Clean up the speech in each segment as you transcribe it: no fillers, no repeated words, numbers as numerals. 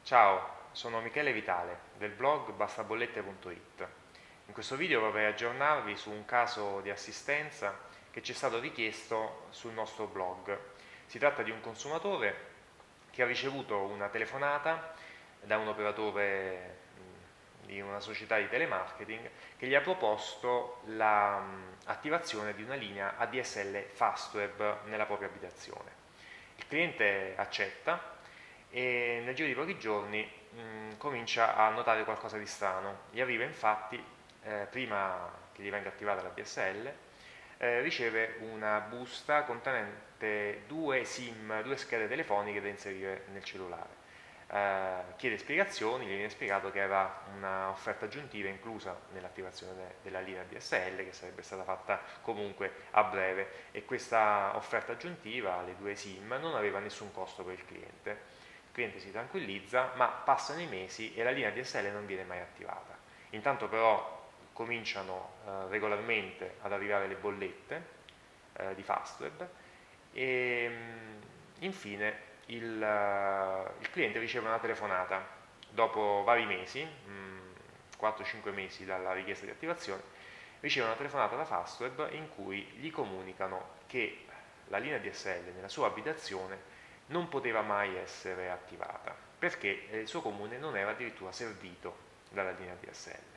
Ciao, sono Michele Vitale del blog bastabollette.it. In questo video vorrei aggiornarvi su un caso di assistenza che ci è stato richiesto sul nostro blog. Si tratta di un consumatore che ha ricevuto una telefonata da un operatore di una società di telemarketing che gli ha proposto l'attivazione di una linea ADSL Fastweb nella propria abitazione. Il cliente accetta e nel giro di pochi giorni comincia a notare qualcosa di strano. Gli arriva infatti, prima che gli venga attivata la DSL, riceve una busta contenente due SIM, due schede telefoniche da inserire nel cellulare. Chiede spiegazioni, gli viene spiegato che era un'offerta aggiuntiva inclusa nell'attivazione della linea DSL, che sarebbe stata fatta comunque a breve, e questa offerta aggiuntiva, le due SIM, non aveva nessun costo per il cliente. Il cliente si tranquillizza, ma passano i mesi e la linea DSL non viene mai attivata. Intanto però cominciano regolarmente ad arrivare le bollette di Fastweb e infine il cliente riceve una telefonata dopo vari mesi, 4-5 mesi dalla richiesta di attivazione. Riceve una telefonata da Fastweb in cui gli comunicano che la linea DSL nella sua abitazione non poteva mai essere attivata perché il suo comune non era addirittura servito dalla linea DSL.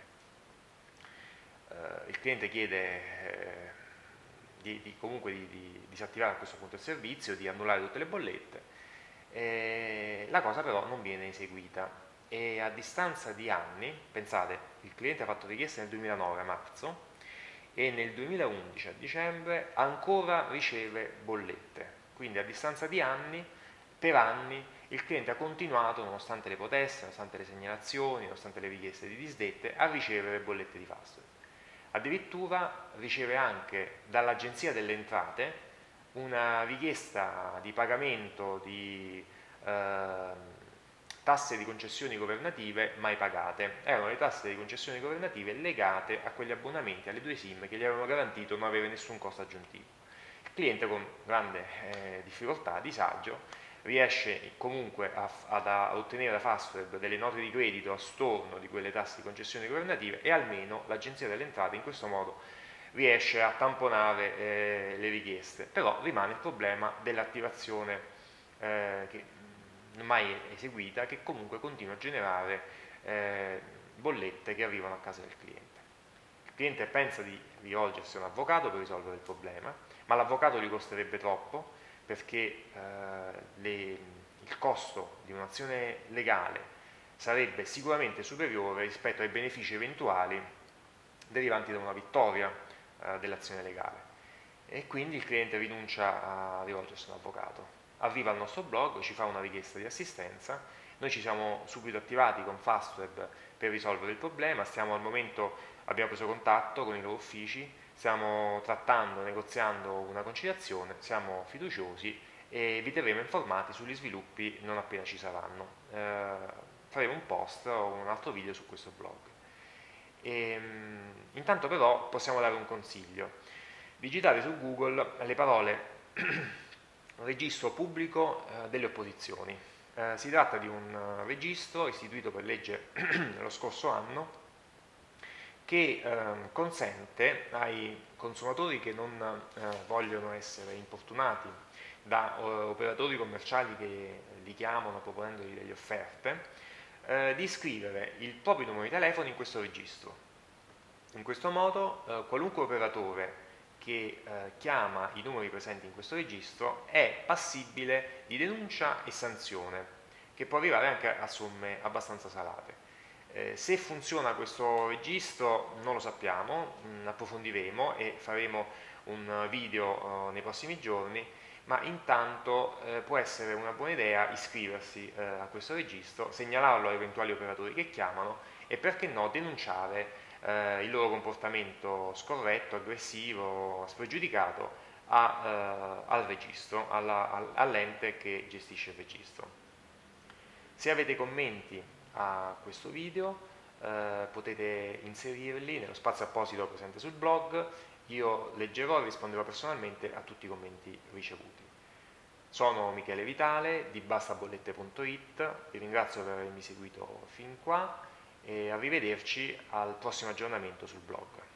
Il cliente chiede comunque di disattivare a questo punto il servizio, di annullare tutte le bollette. La cosa però non viene eseguita e a distanza di anni, pensate, il cliente ha fatto richiesta nel 2009 a marzo e nel 2011 a dicembre ancora riceve bollette, quindi a distanza di anni, per anni il cliente ha continuato, nonostante le proteste, nonostante le segnalazioni, nonostante le richieste di disdette, a ricevere bollette di Fastweb. Addirittura riceve anche dall'Agenzia delle Entrate una richiesta di pagamento di tasse di concessioni governative mai pagate. Erano le tasse di concessioni governative legate a quegli abbonamenti, alle due SIM che gli avevano garantito non avere nessun costo aggiuntivo. Il cliente con grande difficoltà, disagio, riesce comunque ad ottenere da Fastweb delle note di credito a storno di quelle tasse di concessioni governative e almeno l'Agenzia delle Entrate in questo modo riesce a tamponare le richieste, però rimane il problema dell'attivazione che non mai eseguita, che comunque continua a generare bollette che arrivano a casa del cliente. Il cliente pensa di rivolgersi a un avvocato per risolvere il problema, ma l'avvocato gli costerebbe troppo perché il costo di un'azione legale sarebbe sicuramente superiore rispetto ai benefici eventuali derivanti da una vittoria dell'azione legale e quindi il cliente rinuncia a rivolgersi a un avvocato. Arriva al nostro blog, ci fa una richiesta di assistenza, noi ci siamo subito attivati con Fastweb per risolvere il problema, abbiamo preso contatto con i loro uffici, stiamo trattando, negoziando una conciliazione, siamo fiduciosi e vi terremo informati sugli sviluppi non appena ci saranno. Faremo un post o un altro video su questo blog. Intanto però possiamo dare un consiglio: digitare su Google le parole registro pubblico delle opposizioni. Si tratta di un registro istituito per legge lo scorso anno che consente ai consumatori che non vogliono essere importunati da operatori commerciali che li chiamano proponendogli delle offerte, di iscrivere il proprio numero di telefono in questo registro. In questo modo qualunque operatore che chiama i numeri presenti in questo registro è passibile di denuncia e sanzione, che può arrivare anche a somme abbastanza salate. Se funziona questo registro non lo sappiamo, approfondiremo e faremo un video nei prossimi giorni, ma intanto può essere una buona idea iscriversi a questo registro, segnalarlo a eventuali operatori che chiamano e perché no denunciare il loro comportamento scorretto, aggressivo, spregiudicato al registro, all'ente che gestisce il registro. Se avete commenti a questo video potete inserirli nello spazio apposito presente sul blog, io leggerò e risponderò personalmente a tutti i commenti ricevuti. Sono Michele Vitale di bassabollette.it, vi ringrazio per avermi seguito fin qua e arrivederci al prossimo aggiornamento sul blog.